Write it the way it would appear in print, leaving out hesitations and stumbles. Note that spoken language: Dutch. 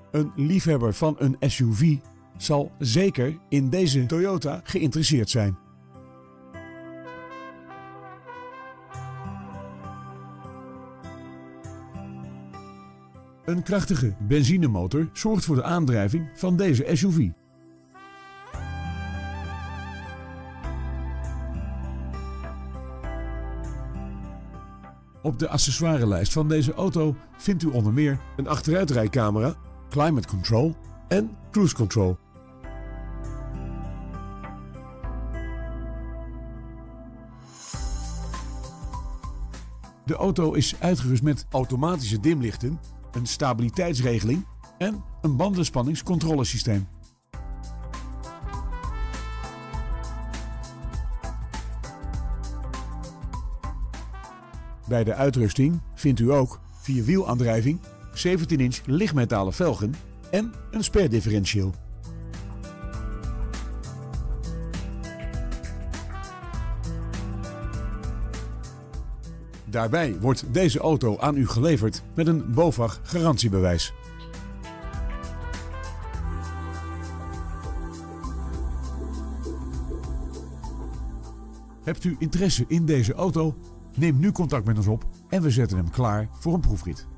Een liefhebber van een SUV zal zeker in deze Toyota geïnteresseerd zijn. Een krachtige benzinemotor zorgt voor de aandrijving van deze SUV. Op de accessoirelijst van deze auto vindt u onder meer een achteruitrijcamera, climate control en cruise control. De auto is uitgerust met automatische dimlichten, een stabiliteitsregeling en een bandenspanningscontrolesysteem. Bij de uitrusting vindt u ook vierwielaandrijving, 17-inch lichtmetalen velgen en een sperdifferentieel. Daarbij wordt deze auto aan u geleverd met een BOVAG garantiebewijs. Hebt u interesse in deze auto? Neem nu contact met ons op en we zetten hem klaar voor een proefrit.